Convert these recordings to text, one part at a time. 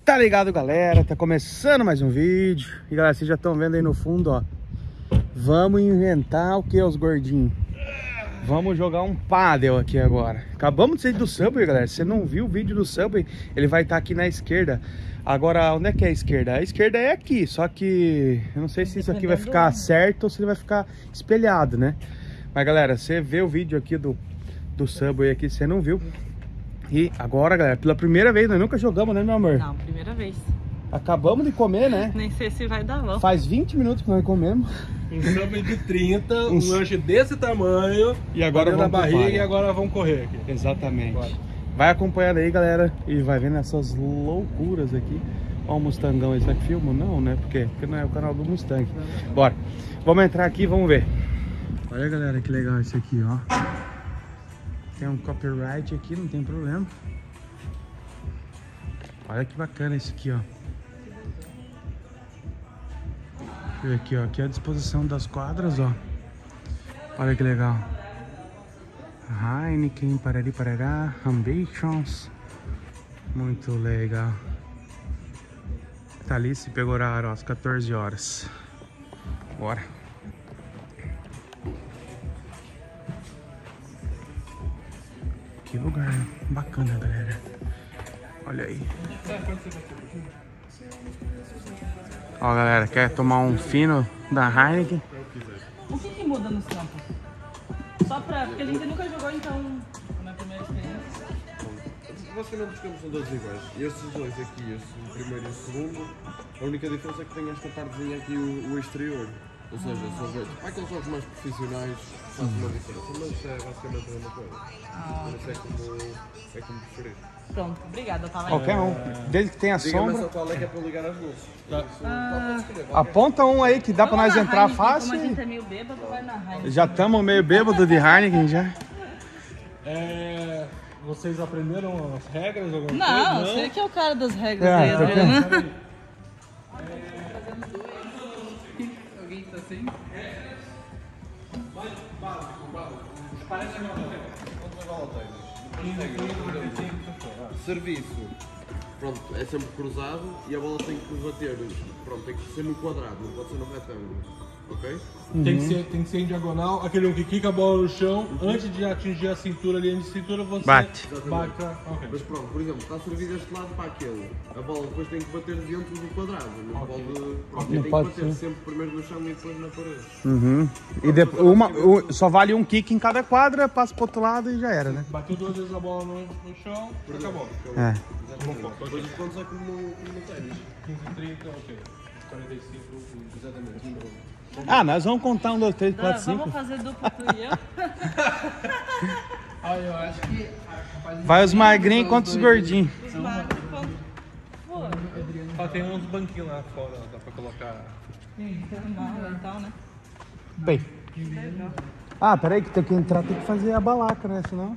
Tá ligado, galera? Tá começando mais um vídeo. E galera, vocês já estão vendo aí no fundo, ó. Vamos inventar o que, os gordinhos? Vamos jogar um pádel aqui agora. Acabamos de sair do Subway, galera. Se você não viu o vídeo do Subway, ele vai estar aqui na esquerda. Agora, onde é que é a esquerda? A esquerda é aqui, só que eu não sei se isso aqui vai ficar certo ou se ele vai ficar espelhado, né? Mas galera, você vê o vídeo aqui do Subway aqui, você não viu. E agora, galera, pela primeira vez, nós nunca jogamos, né, meu amor? Não, primeira vez. Acabamos de comer, né? Nem sei se vai dar bom. Faz 20 minutos que nós comemos. Um Subway de 30, um lanche desse tamanho. E agora vamos na vamos barriga e agora vamos correr aqui. Exatamente. Bora. Vai acompanhando aí, galera, e vai vendo essas loucuras aqui. Ó o Mustangão, esse aqui filma? Não, né? Porque não é o canal do Mustang. Bora. Vamos entrar aqui e vamos ver. Olha, galera, que legal esse aqui, ó. Tem um copyright aqui, não tem problema. Olha que bacana esse aqui, ó. Deixa eu ver aqui, ó. Aqui é a disposição das quadras, ó. Olha que legal. Heineken, Parari Parará, Ambitions. Muito legal. Thalys pegou horário, ó, às 14 horas. Bora. Que lugar bacana, galera. Olha aí. Ó, galera, quer tomar um fino da Heineken? O que muda nos campos? Só pra... Porque a gente nunca jogou, então... Na primeira experiência. Basicamente os campos são todos iguais. Estes dois aqui, o primeiro e o segundo, a única diferença é que tem esta partezinha aqui, o exterior. Ou seja, são aqueles jogos mais profissionais faz uma diferença, mas é basicamente a mesma coisa. Por isso é como preferir. Pronto, obrigada, tá lá. Qualquer um, desde que tenha Diga-me sombra. só qual é que é para ligar as luzes. Aponta um aí que dá pra nós entrar fácil. Como a gente é meio bêbado, vai na Heineken. Já estamos meio bêbado de Heineken já. Vocês aprenderam as regras? Não, você que é o cara das regras É, aí, tá Adriana. Alguém tá assim? Serviço. Pronto, é sempre cruzado e a bola tem que bater. Pronto, tem que ser no quadrado, não pode ser no retângulo. Ok? Tem que ser em diagonal, aquele um que quica a bola no chão, antes de atingir a cintura ali, antes de cintura você Bate. bate pra... ok. Mas pronto, por exemplo, está servido deste lado para aquele. A bola depois tem que bater dentro do quadrado. Não pode. Pronto, tem que pode bater ser. sempre primeiro no chão e depois na parede. E depois, só vale um kick em cada quadra, passa pro outro lado e já era, né? Bateu duas vezes a bola no chão, acabou. É. Depois os pontos é como no ténis. 15, 30, ok. 45, Exatamente. Ah, nós vamos contar 1, 2, 3, 4, 5. Vamos fazer dupla tu e eu. Olha, eu acho que... Vai os magrinhos contra os gordinhos. Só tem uns banquinhos lá fora, dá pra colocar... Normal, então, né? Bem. Ah, peraí que tem que entrar, tem que fazer a balaca, né? Senão...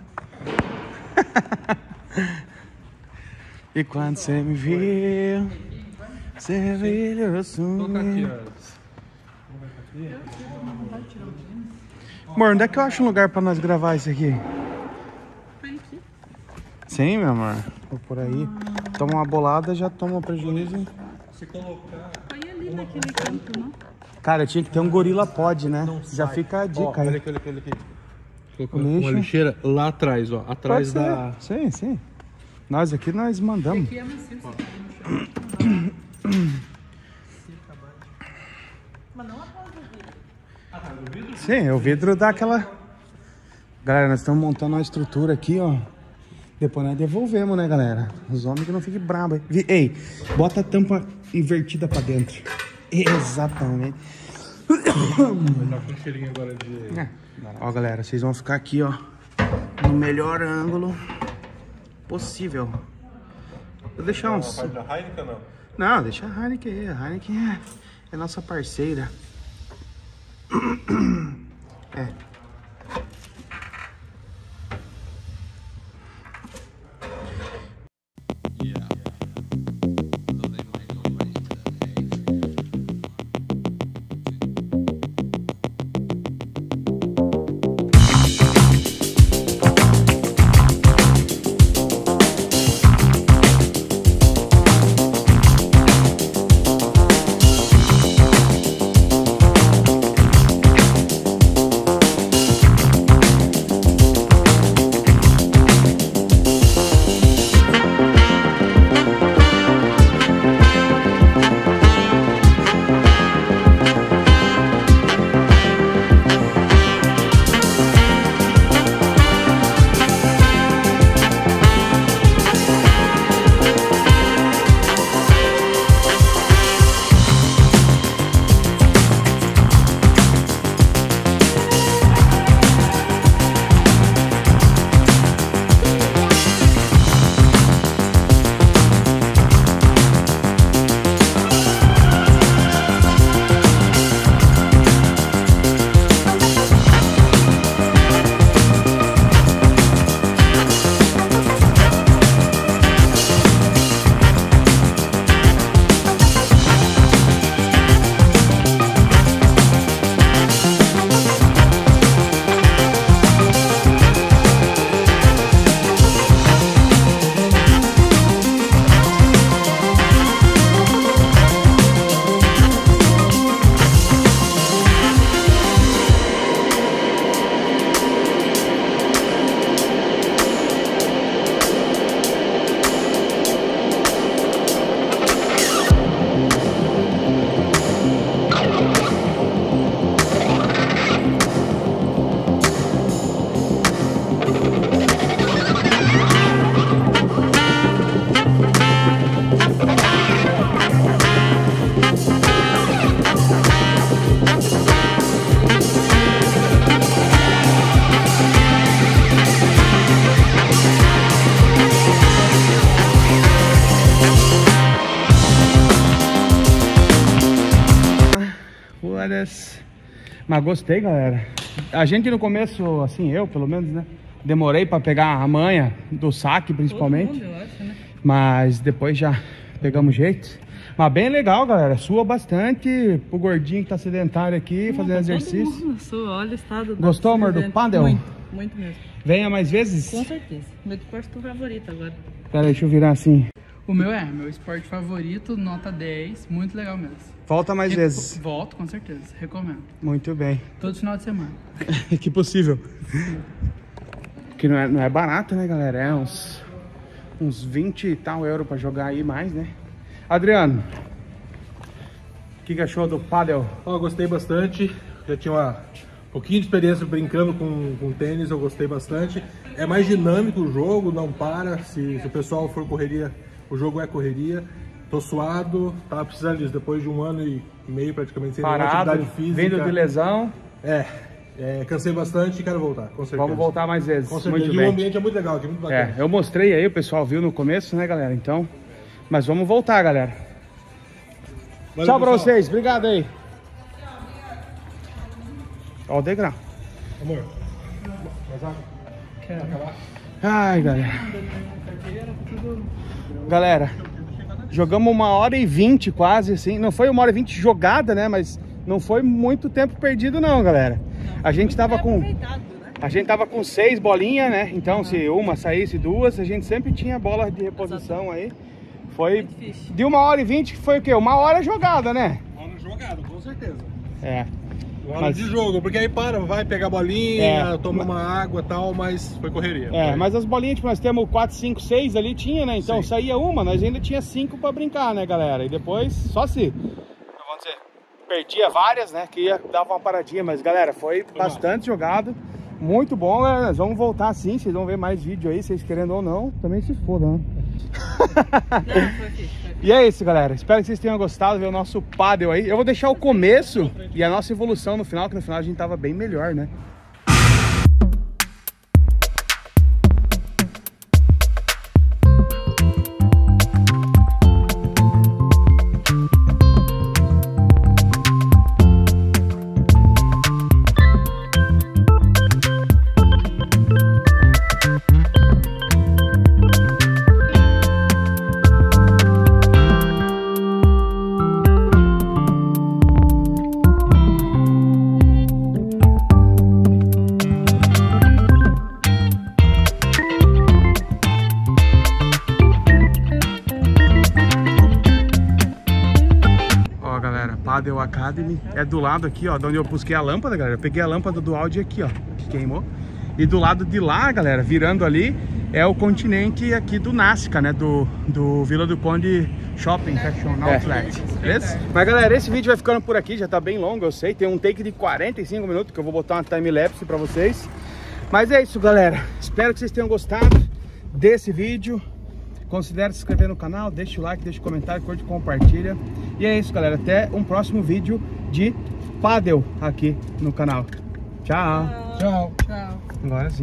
E quando você me viu, você brilhou Vou colocar aqui, sumiu. ó. Amor, onde é que eu acho um lugar pra nós gravar isso aqui? Sim, meu amor. Vou por aí. Toma uma bolada, já toma prejuízo. Se colocar... Foi ali naquele canto, não? Cara, tinha que ter um gorila pod, né? Já fica a dica aí. Olha aqui, olha aqui, olha aqui. Colocou O lixo. uma lixeira lá atrás, ó. Atrás Pode ser. da... Sim, sim. Nós aqui, nós mandamos. Aqui é macio. Mas não atrás do vidro. Sim, o vidro dá aquela... Galera, nós estamos montando uma estrutura aqui, ó. Depois nós devolvemos, né, galera? Os homens que não fiquem bravos. Ei, bota a tampa invertida pra dentro. Exatamente. Vai dar com um cheirinho agora de... Ó, galera, vocês vão ficar aqui, ó. No melhor ângulo possível. Vou deixar uns... Parte da Heineken, não? Não, deixa a Heineken aí. A Heineken é nossa parceira. É. vez. Mas gostei, galera. A gente no começo, assim, eu pelo menos, né? Demorei pra pegar a manha do saque, principalmente. Todo mundo, eu acho, né? Mas depois já pegamos jeito. Mas bem legal, galera. Sua bastante pro gordinho que tá sedentário aqui, fazendo exercício. Todo mundo sua, olha o estado. Gostou, amor, do pádel? Muito mesmo. Venha mais vezes? Com certeza. Meu esporte favorito agora. Pera aí, deixa eu virar assim. O meu meu esporte favorito, nota 10, muito legal mesmo. Volta mais vezes. Volto, com certeza, recomendo. Muito bem. Todo final de semana. Que possível. Que não é barato, né, galera? É uns 20 e tal euros pra jogar aí mais, né? Adriano, o que achou do pádel? Ó, gostei bastante. Já tinha um pouquinho de experiência brincando com tênis, eu gostei bastante. É mais dinâmico o jogo, não para. Se o pessoal for correria, o jogo é correria. Tô suado, tava precisando disso. Depois de 1 ano e meio praticamente sem nenhuma Parado, atividade física. vindo de lesão. Cansei bastante e quero voltar, com certeza. Vamos voltar mais vezes. Com certeza. Muito E bem. o ambiente é muito legal aqui, muito bacana. Eu mostrei aí, o pessoal viu no começo, né, galera? Então, mas vamos voltar, galera. Valeu, Tchau pra pessoal. vocês, obrigado aí. Ó o degrau. Amor, mais água? Ai, galera. Galera, jogamos 1h20 quase, assim. Não foi 1h20 jogada, né? Mas não foi muito tempo perdido, não, galera. A gente tava com 6 bolinhas, né? Então, se uma saísse 2, a gente sempre tinha bola de reposição aí. Foi de 1h20, foi o quê? 1 hora jogada, né? 1 hora jogado, com certeza. É. 1 hora Mas- de jogo, porque aí vai pegar bolinha, toma uma água e tal, mas foi correria. Mas as bolinhas, tipo, nós temos 4, 5, 6 ali, tinha, né? Então Sim. saía uma, nós ainda tinha 5 pra brincar, né, galera? E depois, só se, vamos dizer, perdia várias, né? Que ia dar uma paradinha. Mas, galera, foi bastante jogado. Muito bom, galera. Nós vamos voltar sim, vocês vão ver mais vídeo aí, vocês querendo ou não. Também se fodam, né? E é isso, galera. Espero que vocês tenham gostado de ver o nosso pádel aí. Eu vou deixar o começo e a nossa evolução no final, que no final a gente tava bem melhor, né? Pádel Academy é do lado aqui, ó, de onde eu busquei a lâmpada, galera. Eu peguei a lâmpada do áudio aqui, ó, que queimou. E do lado de lá, galera, virando ali, é o continente aqui do Nasca, né, do Vila do Conde Shopping Fashion Outlet, beleza? Mas, galera, esse vídeo vai ficando por aqui, já tá bem longo, eu sei. Tem um take de 45 minutos, que eu vou botar uma time-lapse pra vocês. Mas é isso, galera. Espero que vocês tenham gostado desse vídeo. Considere se inscrever no canal, deixa o like, deixa o comentário, curte e compartilha. E é isso, galera. Até um próximo vídeo de pádel aqui no canal. Tchau. Tchau. Tchau. Agora sim.